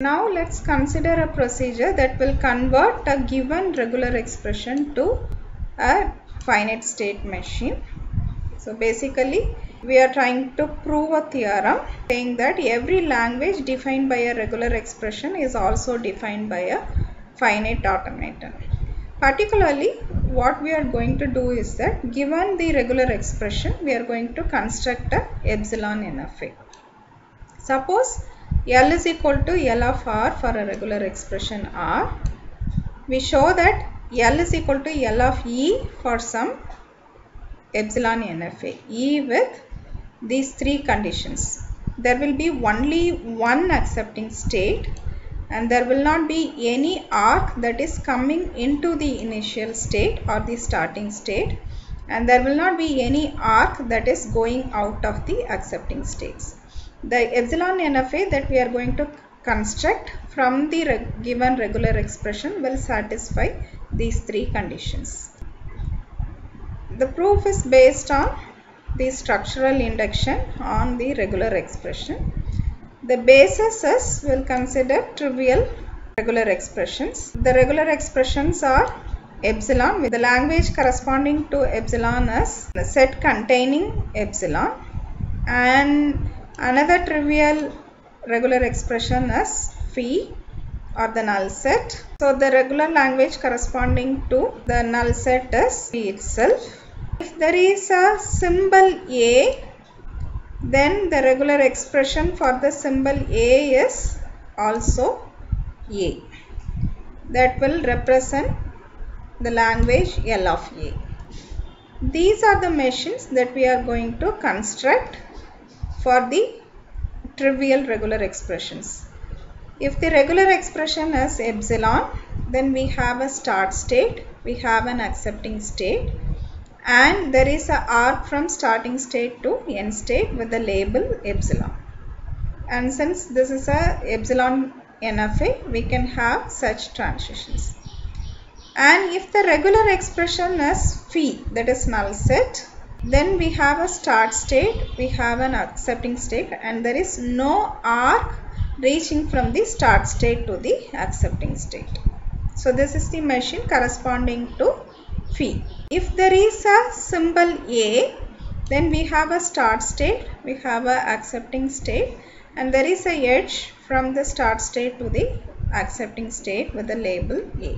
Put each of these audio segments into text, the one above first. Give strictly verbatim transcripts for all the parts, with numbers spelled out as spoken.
Now let's consider a procedure that will convert a given regular expression to a finite state machine. So basically we are trying to prove a theorem saying that every language defined by a regular expression is also defined by a finite automaton. Particularly what we are going to do is that given the regular expression we are going to construct a epsilon N of A. Suppose L is equal to L of R for a regular expression R. We show that L is equal to L of E for some epsilon N of A. E with these three conditions. There will be only one accepting state and there will not be any arc that is coming into the initial state or the starting state, and there will not be any arc that is going out of the accepting states. The epsilon N of A that we are going to construct from the reg given regular expression will satisfy these three conditions. The proof is based on the structural induction on the regular expression. The basis is, we'll consider trivial regular expressions. The regular expressions are epsilon with the language corresponding to epsilon as the set containing epsilon, and another trivial regular expression is phi or the null set. So the regular language corresponding to the null set is phi itself. If there is a symbol A, then the regular expression for the symbol A is also A. That will represent the language L of A. These are the machines that we are going to construct for the trivial regular expressions. If the regular expression is epsilon, then we have a start state, we have an accepting state, and there is an arc from starting state to end state with the label epsilon. And since this is a epsilon N of A, we can have such transitions. And if the regular expression is phi, that is null set, then we have a start state, we have an accepting state, and there is no arc reaching from the start state to the accepting state. So this is the machine corresponding to phi. If there is a symbol A, then we have a start state, we have a accepting state, and there is a edge from the start state to the accepting state with the label A.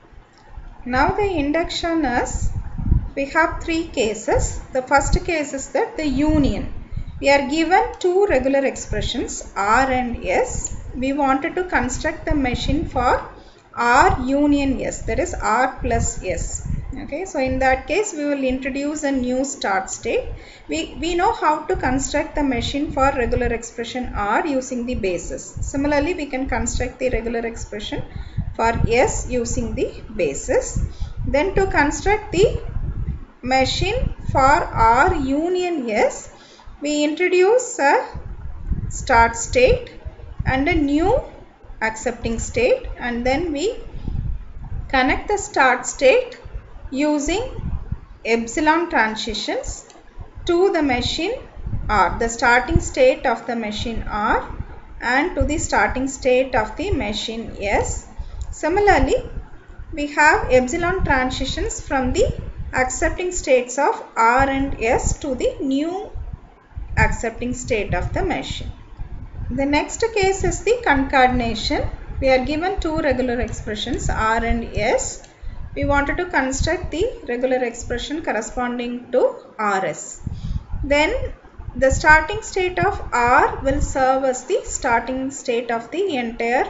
Now the induction is, we have three cases. The first case is that the union. We are given two regular expressions R and S. We wanted to construct the machine for R union S, that is R plus S. Okay, so in that case we will introduce a new start state. We, we know how to construct the machine for regular expression R using the basis. Similarly, we can construct the regular expression for S using the basis. Then to construct the machine for R union S, we introduce a start state and a new accepting state, and then we connect the start state using epsilon transitions to the machine R, the starting state of the machine R, and to the starting state of the machine S. Similarly, we have epsilon transitions from the accepting states of R and S to the new accepting state of the machine. The next case is the concatenation. We are given two regular expressions R and S. We wanted to construct the regular expression corresponding to R S. Then the starting state of R will serve as the starting state of the entire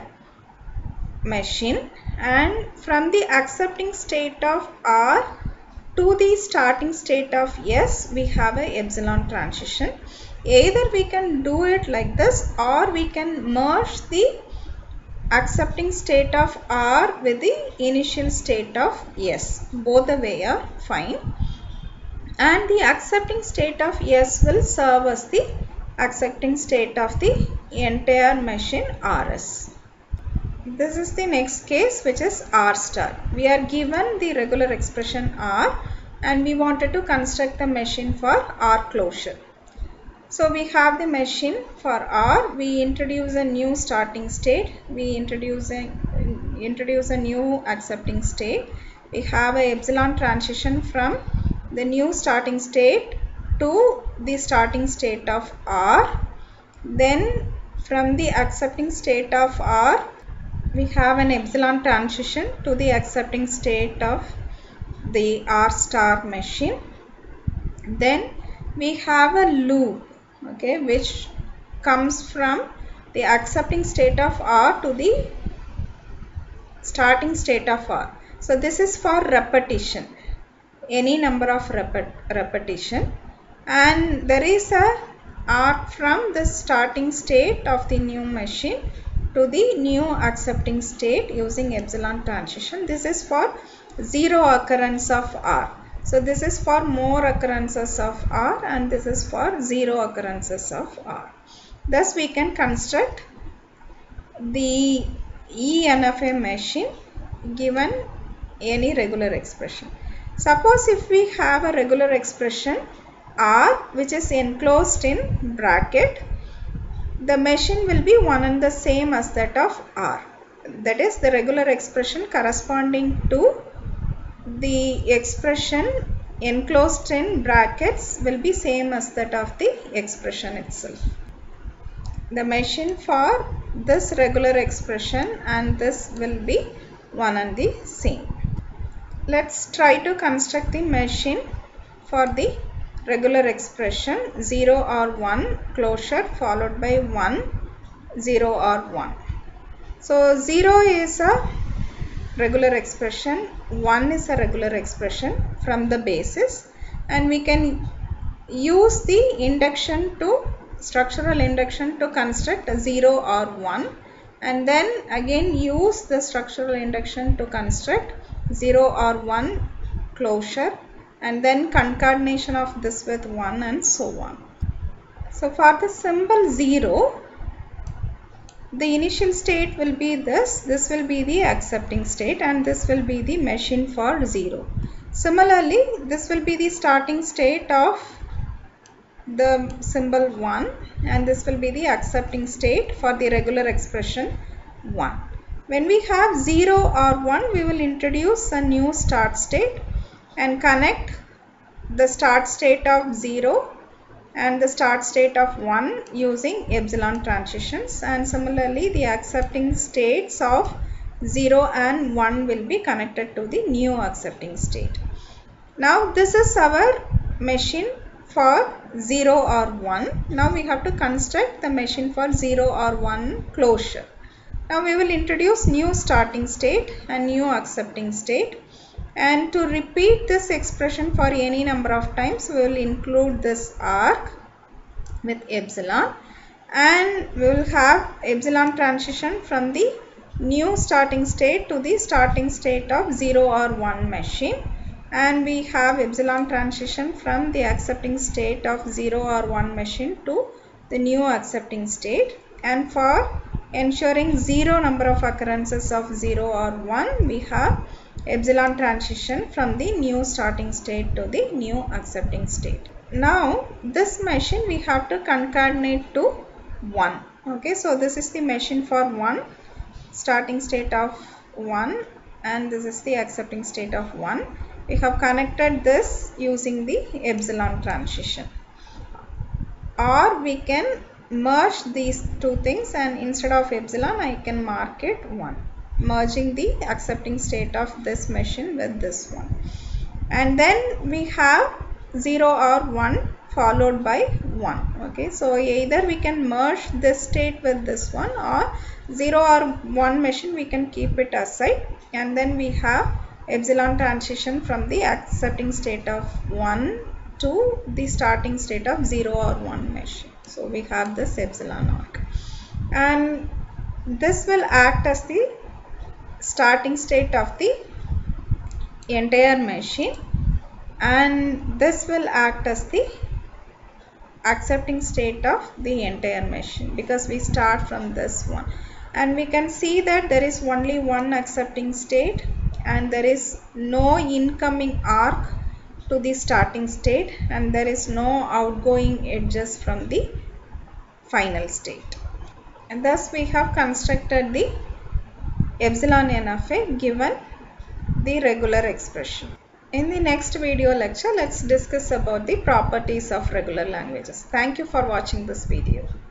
machine, and from the accepting state of R to the starting state of S, we have a epsilon transition. Either we can do it like this, or we can merge the accepting state of R with the initial state of S. Both the way are fine. And the accepting state of S will serve as the accepting state of the entire machine R S. This is the next case, which is R star. We are given the regular expression R and we wanted to construct the machine for R closure. So we have the machine for R. We introduce a new starting state. We introduce a, introduce a new accepting state. We have a epsilon transition from the new starting state to the starting state of R. Then from the accepting state of R, we have an epsilon transition to the accepting state of the R star machine. Then we have a loop, okay, which comes from the accepting state of R to the starting state of R. So this is for repetition, any number of repet repetition, and there is a arc from the starting state of the new machine to the new accepting state using epsilon transition. This is for zero occurrence of R. So this is for more occurrences of R, and this is for zero occurrences of R. Thus we can construct the E N F A machine given any regular expression. Suppose if we have a regular expression R which is enclosed in bracket, the machine will be one and the same as that of R. That is, the regular expression corresponding to the expression enclosed in brackets will be same as that of the expression itself. The machine for this regular expression and this will be one and the same. Let's try to construct the machine for the regular expression zero or one closure followed by one, zero or one. So zero is a regular expression, one is a regular expression from the basis, and we can use the induction to structural induction to construct a zero or one, and then again use the structural induction to construct zero or one closure, and then concatenation of this with one, and so on. So for the symbol zero, the initial state will be this, this will be the accepting state, and this will be the machine for zero. Similarly, this will be the starting state of the symbol one, and this will be the accepting state for the regular expression one. When we have zero or one, we will introduce a new start state and connect the start state of zero and the start state of one using epsilon transitions, and similarly the accepting states of zero and one will be connected to the new accepting state. Now this is our machine for zero or one. Now we have to construct the machine for zero or one closure. Now we will introduce new starting state and new accepting state, and to repeat this expression for any number of times, we will include this arc with epsilon, and we will have epsilon transition from the new starting state to the starting state of zero or one machine, and we have epsilon transition from the accepting state of zero or one machine to the new accepting state. And for ensuring zero number of occurrences of zero or one, we have epsilon transition from the new starting state to the new accepting state. Now this machine we have to concatenate to one. Okay, so this is the machine for one, starting state of one, and this is the accepting state of one. We have connected this using the epsilon transition, or we can merge these two things, and instead of epsilon I can mark it one, merging the accepting state of this machine with this one. And then we have zero or one followed by one. Okay, so either we can merge this state with this one, or zero or one machine we can keep it aside, and then we have epsilon transition from the accepting state of one to the starting state of zero or one machine. So we have this epsilon arc, and this will act as the starting state of the entire machine, and this will act as the accepting state of the entire machine, because we start from this one. And we can see that there is only one accepting state and there is no incoming arc to the starting state and there is no outgoing edges from the final state. And thus we have constructed the epsilon n of a given the regular expression. In the next video lecture, let's discuss about the properties of regular languages. Thank you for watching this video.